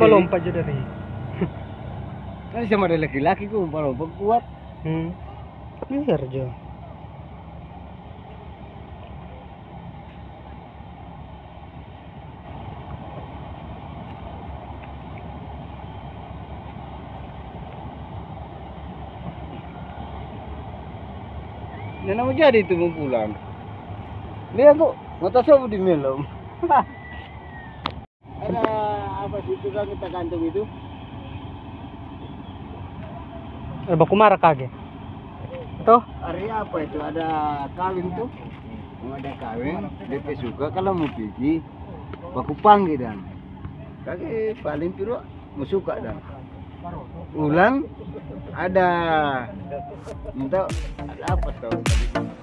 lompat aja dari. Kan sama ada laki-laki ku lompat kuat. Biar aja. Nana mau jadi itu mau pulang. Lihat kok, mata saya di melom. Ada apa sih itu kan kita gantung itu? Baku marah kage. Tuh, Hari apa itu? Ada kawin tuh. Mau ada kawin, DP suka kalau mau pergi, baku panggil dan. Kage paling piro mau suka dan. Ulang ada, entah ada apa tahu.